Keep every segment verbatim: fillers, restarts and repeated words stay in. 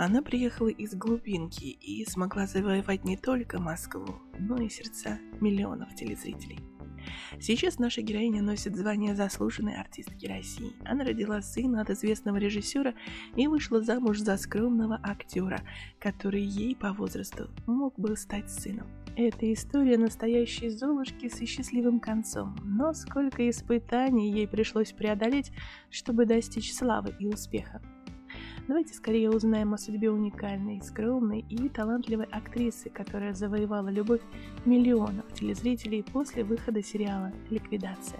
Она приехала из глубинки и смогла завоевать не только Москву, но и сердца миллионов телезрителей. Сейчас наша героиня носит звание заслуженной артистки России. Она родила сына от известного режиссера и вышла замуж за скромного актера, который ей по возрасту мог бы стать сыном. Это история настоящей Золушки со счастливым концом, но сколько испытаний ей пришлось преодолеть, чтобы достичь славы и успеха. Давайте скорее узнаем о судьбе уникальной, скромной и талантливой актрисы, которая завоевала любовь миллионов телезрителей после выхода сериала «Ликвидация».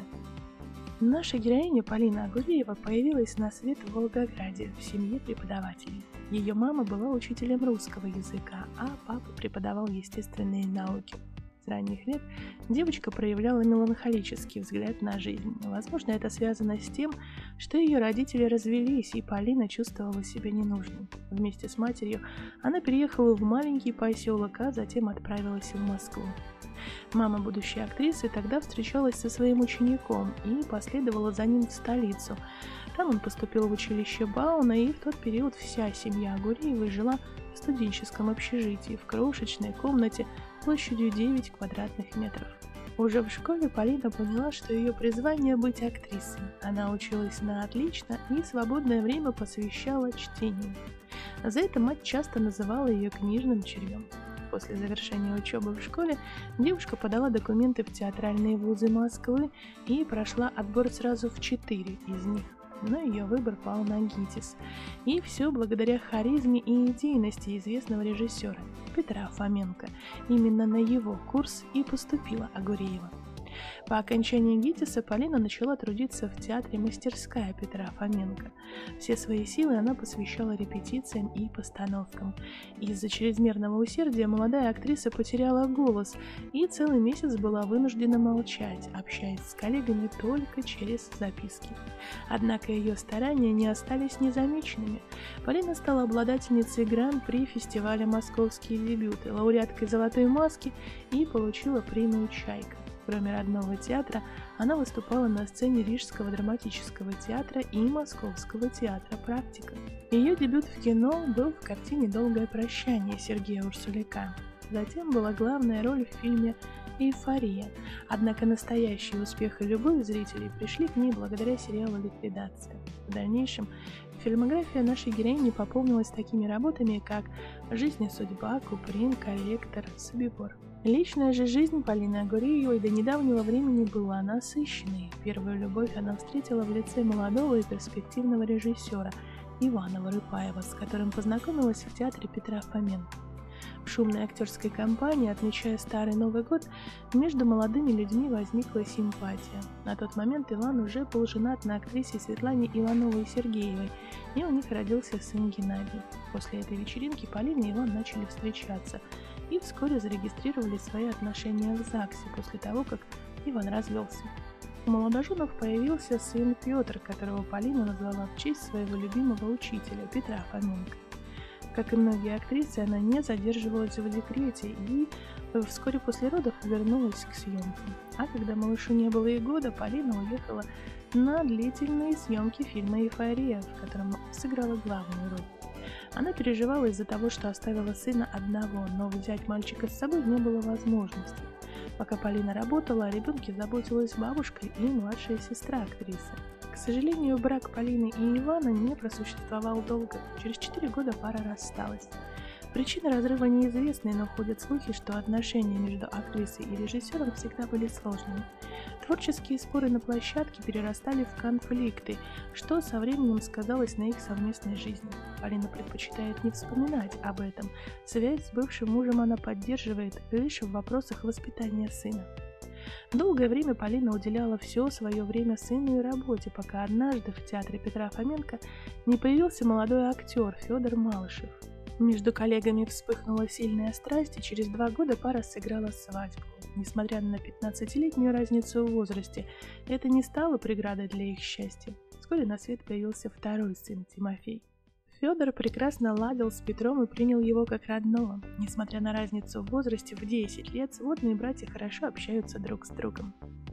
Наша героиня Полина Агуреева появилась на свет в Волгограде в семье преподавателей. Ее мама была учителем русского языка, а папа преподавал естественные науки. С ранних лет девочка проявляла меланхолический взгляд на жизнь. Возможно, это связано с тем, что ее родители развелись, и Полина чувствовала себя ненужной. Вместе с матерью она переехала в маленький поселок, а затем отправилась в Москву. Мама будущей актрисы тогда встречалась со своим учеником и последовала за ним в столицу. Там он поступил в училище Бауна, и в тот период вся семья Агуреевой жила в студенческом общежитии в крошечной комнате площадью девять квадратных метров. Уже в школе Полина поняла, что ее призвание быть актрисой. Она училась на отлично и свободное время посвящала чтению. За это мать часто называла ее книжным червем. После завершения учебы в школе девушка подала документы в театральные вузы Москвы и прошла отбор сразу в четыре из них. Но ее выбор пал на ГИТИС. И все благодаря харизме и идейности известного режиссера Петра Фоменко. Именно на его курс и поступила Агуреева. По окончании ГИТИСа Полина начала трудиться в театре «Мастерская» Петра Фоменко. Все свои силы она посвящала репетициям и постановкам. Из-за чрезмерного усердия молодая актриса потеряла голос и целый месяц была вынуждена молчать, общаясь с коллегами только через записки. Однако ее старания не остались незамеченными. Полина стала обладательницей гран-при фестиваля «Московские дебюты», лауреаткой «Золотой маски» и получила премию «Чайка». Кроме родного театра, она выступала на сцене Рижского драматического театра и Московского театра «Практика». Ее дебют в кино был в картине «Долгое прощание» Сергея Урсуляка. Затем была главная роль в фильме «Эйфория». Однако настоящий успех и любовь зрителей пришли к ней благодаря сериалу «Ликвидация». В дальнейшем фильмография нашей героини пополнилась такими работами, как «Жизнь и судьба», «Куприн», «Коллектор», «Собибор». Личная же жизнь Полины Агуреевой до недавнего времени была насыщенной. Первую любовь она встретила в лице молодого и перспективного режиссера Ивана Вырыпаева, с которым познакомилась в театре Петра Фоменко. В шумной актерской компании, отмечая Старый Новый год, между молодыми людьми возникла симпатия. На тот момент Иван уже был женат на актрисе Светлане Ивановой-Сергеевой, и у них родился сын Геннадий. После этой вечеринки Полина и Иван начали встречаться и вскоре зарегистрировали свои отношения в ЗАГСе после того, как Иван развелся. У молодоженов появился сын Петр, которого Полина назвала в честь своего любимого учителя Петра Фоменко. Как и многие актрисы, она не задерживалась в декрете и вскоре после родов вернулась к съемкам. А когда малышу не было и года, Полина уехала на длительные съемки фильма «Эйфория», в котором сыграла главную роль. Она переживала из-за того, что оставила сына одного, но взять мальчика с собой не было возможности. Пока Полина работала, о ребенке заботилась бабушка и младшая сестра актрисы. К сожалению, брак Полины и Ивана не просуществовал долго. Через четыре года пара рассталась. Причины разрыва неизвестны, но ходят слухи, что отношения между актрисой и режиссером всегда были сложными. Творческие споры на площадке перерастали в конфликты, что со временем сказалось на их совместной жизни. Полина предпочитает не вспоминать об этом. Связь с бывшим мужем она поддерживает лишь в вопросах воспитания сына. Долгое время Полина уделяла все свое время сыну и работе, пока однажды в театре Петра Фоменко не появился молодой актер Федор Малышев. Между коллегами вспыхнула сильная страсть, и через два года пара сыграла свадьбу. Несмотря на пятнадцатилетнюю разницу в возрасте, это не стало преградой для их счастья. Вскоре на свет появился второй сын, Тимофей. Федор прекрасно ладил с Петром и принял его как родного. Несмотря на разницу в возрасте в десять лет, сводные братья хорошо общаются друг с другом.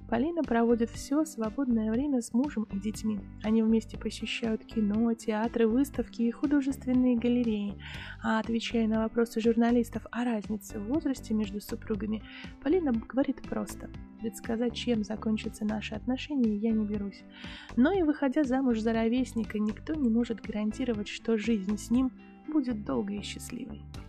Полина проводит все свободное время с мужем и детьми. Они вместе посещают кино, театры, выставки и художественные галереи. А отвечая на вопросы журналистов о разнице в возрасте между супругами, Полина говорит просто: предсказать, чем закончатся наши отношения, я не берусь. Но и выходя замуж за ровесника, никто не может гарантировать, что жизнь с ним будет долгой и счастливой.